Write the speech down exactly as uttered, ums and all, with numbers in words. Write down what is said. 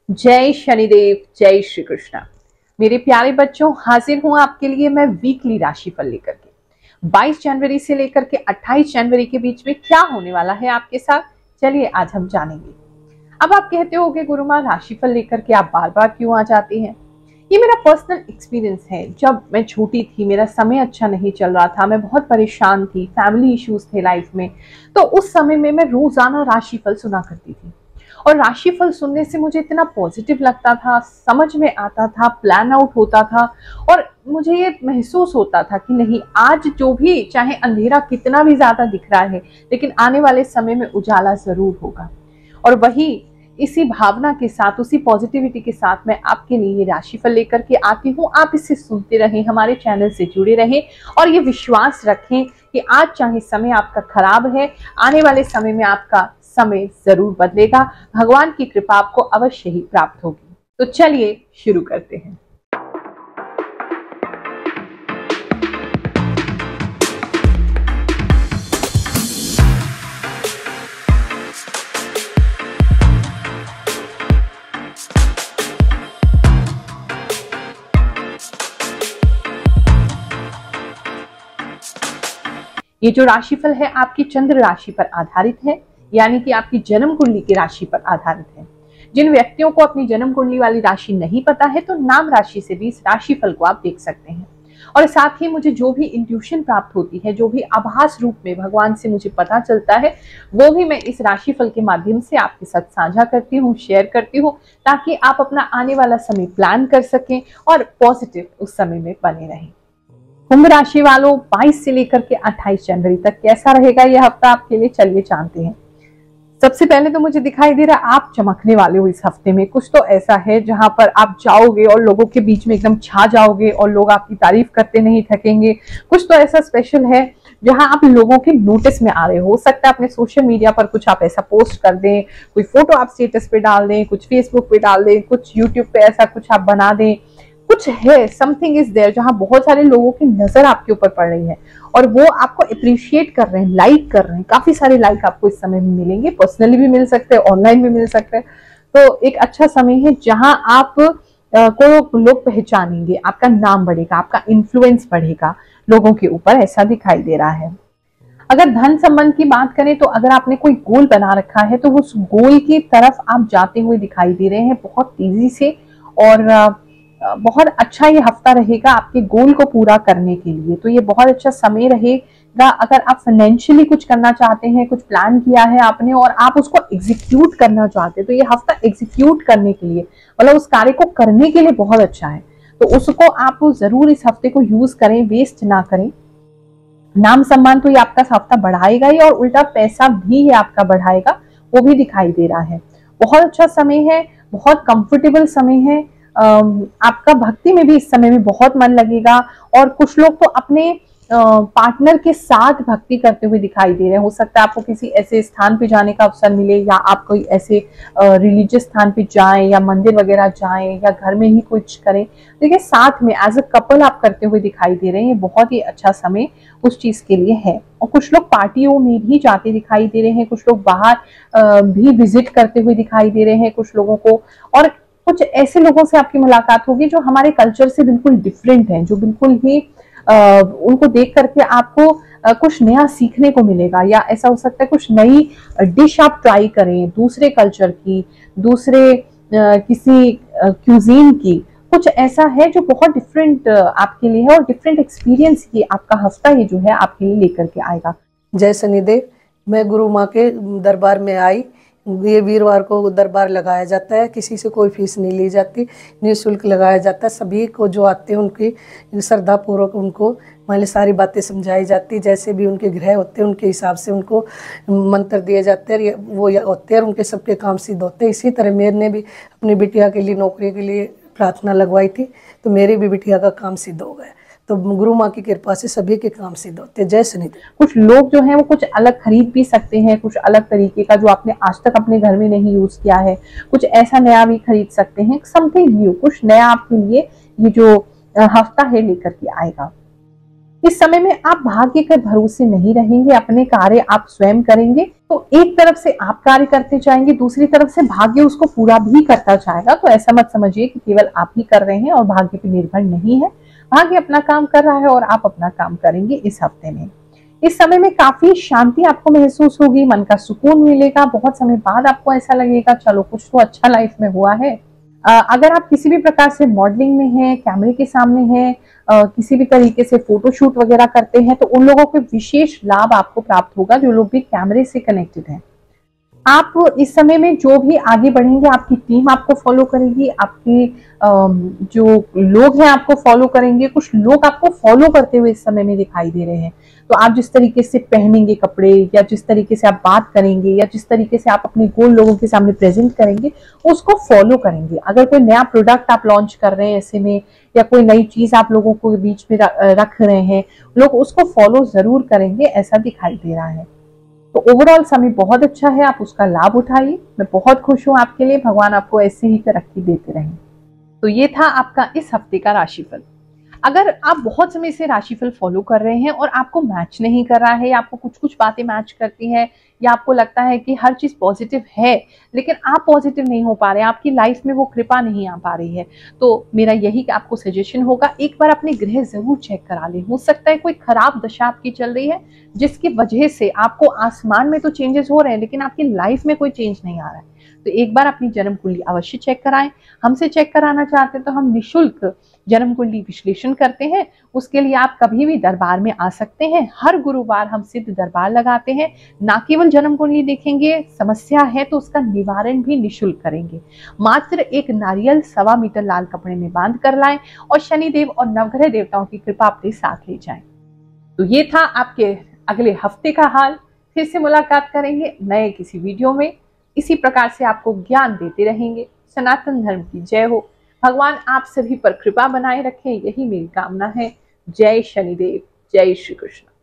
जय शनिदेव, जय श्री कृष्णा। मेरे प्यारे बच्चों, हाजिर हूं आपके लिए मैं वीकली राशिफल लेकर के। बाईस जनवरी से लेकर के अट्ठाईस जनवरी के बीच में क्या होने वाला है आपके साथ, चलिए आज हम जानेंगे। अब आप कहते हो कि गुरु माँ राशिफल लेकर के आप बार बार क्यों आ जाते हैं। ये मेरा पर्सनल एक्सपीरियंस है। जब मैं छोटी थी, मेरा समय अच्छा नहीं चल रहा था, मैं बहुत परेशान थी, फैमिली इश्यूज थे लाइफ में, तो उस समय में मैं रोजाना राशिफल सुना करती थी। और राशिफल सुनने से मुझे इतना पॉजिटिव लगता था, समझ में आता था, प्लान आउट होता था और मुझे ये महसूस होता था कि नहीं, आज जो भी चाहे अंधेरा कितना भी ज्यादा दिख रहा है, लेकिन आने वाले समय में उजाला जरूर होगा। और वही इसी भावना के साथ, उसी पॉजिटिविटी के साथ मैं आपके लिए ये राशिफल लेकर के आती हूँ। आप इसे सुनते रहें, हमारे चैनल से जुड़े रहें और ये विश्वास रखें कि आज चाहे समय आपका खराब है, आने वाले समय में आपका समय जरूर बदलेगा। भगवान की कृपा आपको अवश्य ही प्राप्त होगी। तो चलिए शुरू करते हैं। ये जो राशिफल है आपकी चंद्र राशि पर आधारित है, यानी कि आपकी जन्म कुंडली की राशि पर आधारित है। जिन व्यक्तियों को अपनी जन्म कुंडली वाली राशि नहीं पता है, तो नाम राशि से भी इस राशिफल को आप देख सकते हैं। और साथ ही मुझे जो भी इंट्यूशन प्राप्त होती है, जो भी आभास रूप में भगवान से मुझे पता चलता है, वो भी मैं इस राशिफल के माध्यम से आपके साथ साझा करती हूँ, शेयर करती हूँ, ताकि आप अपना आने वाला समय प्लान कर सकें और पॉजिटिव उस समय में बने रहें। कुंभ राशि वालों, बाईस से लेकर के अट्ठाईस जनवरी तक कैसा रहेगा यह हफ्ता आपके लिए, चलिए जानते हैं। सबसे पहले तो मुझे दिखाई दे रहा है आप चमकने वाले हो इस हफ्ते में। कुछ तो ऐसा है जहां पर आप जाओगे और लोगों के बीच में एकदम छा जाओगे और लोग आपकी तारीफ करते नहीं थकेंगे। कुछ तो ऐसा स्पेशल है जहां आप लोगों के नोटिस में आ रहे हो। हो सकता है अपने सोशल मीडिया पर कुछ आप ऐसा पोस्ट कर दें, कोई फोटो आप स्टेटस पे डाल दें, कुछ फेसबुक पे डाल दें, कुछ यूट्यूब पे ऐसा कुछ आप बना दें। कुछ है, समथिंग इज देयर, जहां बहुत सारे लोगों की नजर आपके ऊपर पड़ रही है और वो आपको अप्रिशिएट कर रहे हैं, लाइक कर रहे हैं। काफी सारे लाइक आपको इस समय में मिलेंगे, पर्सनली भी मिल सकते हैं, ऑनलाइन भी मिल सकते हैं। तो एक अच्छा समय है जहां आप को लोग पहचानेंगे, आपका नाम बढ़ेगा, आपका इन्फ्लुएंस बढ़ेगा लोगों के ऊपर, ऐसा दिखाई दे रहा है। अगर धन संबंध की बात करें तो अगर आपने कोई गोल बना रखा है तो उस गोल की तरफ आप जाते हुए दिखाई दे रहे हैं बहुत तेजी से। और बहुत अच्छा ये हफ्ता रहेगा आपके गोल को पूरा करने के लिए। तो ये बहुत अच्छा समय रहेगा। अगर आप फाइनेंशियली कुछ करना चाहते हैं, कुछ प्लान किया है आपने और आप उसको एग्जीक्यूट करना चाहते हैं, तो ये हफ्ता एग्जीक्यूट करने के लिए, मतलब उस कार्य को करने के लिए बहुत अच्छा है। तो उसको आप जरूर इस हफ्ते को यूज करें, वेस्ट ना करें। नाम सम्मान तो ये आपका हफ्ता बढ़ाएगा ही और उल्टा पैसा भी ये आपका बढ़ाएगा, वो भी दिखाई दे रहा है। बहुत अच्छा समय है, बहुत कंफर्टेबल समय है। आपका भक्ति में भी इस समय में बहुत मन लगेगा और कुछ लोग तो अपने पार्टनर के साथ भक्ति करते हुए दिखाई दे रहे हैं। हो सकता है आपको किसी ऐसे स्थान पे जाने का अवसर मिले, या आप कोई ऐसे रिलीजियस स्थान पे जाएं या मंदिर वगैरह जाएं या घर में ही कुछ करें। देखिए, साथ में एज अ कपल आप करते हुए दिखाई दे रहे हैं। ये बहुत ही अच्छा समय उस चीज के लिए है। और कुछ लोग पार्टियों में भी जाते दिखाई दे रहे हैं, कुछ लोग बाहर भी विजिट करते हुए दिखाई दे रहे हैं कुछ लोगों को। और कुछ ऐसे लोगों से आपकी मुलाकात होगी जो हमारे कल्चर से बिल्कुल डिफरेंट हैं, जो बिल्कुल ही आ, उनको देख करके आपको आ, कुछ नया सीखने को मिलेगा। या ऐसा हो सकता है कुछ नई डिश आप ट्राई करें, दूसरे कल्चर की, दूसरे आ, किसी क्यूजीन की। कुछ ऐसा है जो बहुत डिफरेंट आपके लिए है और डिफरेंट एक्सपीरियंस की आपका हफ्ता ये जो है आपके लिए लेकर के आएगा। जय शनिदेव। मैं गुरु माँ के दरबार में आई। ये वीरवार को दरबार लगाया जाता है, किसी से कोई फीस नहीं ली जाती, निःशुल्क लगाया जाता है। सभी को जो आते हैं उनकी श्रद्धा पूर्वक उनको मैंने सारी बातें समझाई जाती, जैसे भी उनके ग्रह होते हैं उनके हिसाब से उनको मंत्र दिए जाते हैं, वो होते हैं, उनके सबके काम सिद्ध होते हैं। इसी तरह मेरे ने भी अपनी बिटिया के लिए नौकरी के लिए प्रार्थना लगवाई थी, तो मेरी भी बिटिया का काम सिद्ध हो गया। तो गुरु माँ की कृपा से सभी के काम सिद्ध होते हैं। जय शनिदेव। कुछ लोग जो हैं वो कुछ अलग खरीद भी सकते हैं, कुछ अलग तरीके का जो आपने आज तक अपने घर में नहीं यूज किया है, कुछ ऐसा नया भी खरीद सकते हैं। समथिंग न्यू, कुछ नया आपके लिए ये जो हफ्ता है लेकर के आएगा। इस समय में आप भाग्य के भरोसे नहीं रहेंगे, अपने कार्य आप स्वयं करेंगे। तो एक तरफ से आप कार्य करते जाएंगे, दूसरी तरफ से भाग्य उसको पूरा भी करता जाएगा। तो ऐसा मत समझिए कि केवल आप ही कर रहे हैं और भाग्य पर निर्भर नहीं है। भाग्य अपना काम कर रहा है और आप अपना काम करेंगे इस हफ्ते में। इस समय में काफी शांति आपको महसूस होगी, मन का सुकून मिलेगा। बहुत समय बाद आपको ऐसा लगेगा चलो कुछ तो अच्छा लाइफ में हुआ है। अगर आप किसी भी प्रकार से मॉडलिंग में हैं, कैमरे के सामने हैं, किसी भी तरीके से फोटोशूट वगैरह करते हैं, तो उन लोगों को विशेष लाभ आपको प्राप्त होगा जो लोग भी कैमरे से कनेक्टेड हैं। आप इस समय में जो भी आगे बढ़ेंगे, आपकी टीम आपको फॉलो करेगी, आपके जो लोग हैं आपको फॉलो करेंगे। कुछ लोग आपको फॉलो करते हुए इस समय में दिखाई दे रहे हैं। तो आप जिस तरीके से पहनेंगे कपड़े, या जिस तरीके से आप बात करेंगे, या जिस तरीके से आप अपने गोल लोगों के सामने प्रेजेंट करेंगे, उसको फॉलो करेंगे। अगर कोई नया प्रोडक्ट आप लॉन्च कर रहे हैं ऐसे में, या कोई नई चीज आप लोगों को बीच में रख रहे हैं, लोग उसको फॉलो जरूर करेंगे, ऐसा दिखाई दे रहा है। तो ओवरऑल समय बहुत अच्छा है, आप उसका लाभ उठाइए। मैं बहुत खुश हूं आपके लिए, भगवान आपको ऐसे ही तरक्की देते रहें। तो ये था आपका इस हफ्ते का राशिफल। अगर आप बहुत समय से राशिफल फॉलो कर रहे हैं और आपको मैच नहीं कर रहा है, या आपको कुछ कुछ बातें मैच करती हैं, या आपको लगता है कि हर चीज पॉजिटिव है लेकिन आप पॉजिटिव नहीं हो पा रहे हैं, आपकी लाइफ में वो कृपा नहीं आ पा रही है, तो मेरा यही आपको सजेशन होगा, एक बार अपने ग्रह जरूर चेक करा लें। हो सकता है कोई खराब दशा आपकी चल रही है जिसकी वजह से आपको आसमान में तो चेंजेस हो रहे हैं लेकिन आपकी लाइफ में कोई चेंज नहीं आ रहा है। तो एक बार अपनी जन्म कुंडली अवश्य चेक कराएं। हमसे चेक कराना चाहते हैं तो हम निशुल्क जन्म कुंडली विश्लेषण करते हैं। उसके लिए आप कभी भी दरबार में आ सकते हैं। हर गुरुवार हम सिद्ध दरबार लगाते हैं। ना केवल जन्म कुंडली देखेंगे, समस्या है तो उसका निवारण भी निशुल्क करेंगे। मात्र एक नारियल सवा मीटर लाल कपड़े में बांध कर लाएं और शनिदेव और नवग्रह देवताओं की कृपा अपने साथ ले जाएं। तो ये था आपके अगले हफ्ते का हाल। फिर से मुलाकात करेंगे नए किसी वीडियो में। इसी प्रकार से आपको ज्ञान देते रहेंगे। सनातन धर्म की जय हो। भगवान आप सभी पर कृपा बनाए रखें, यही मेरी कामना है। जय शनिदेव, जय श्री कृष्ण।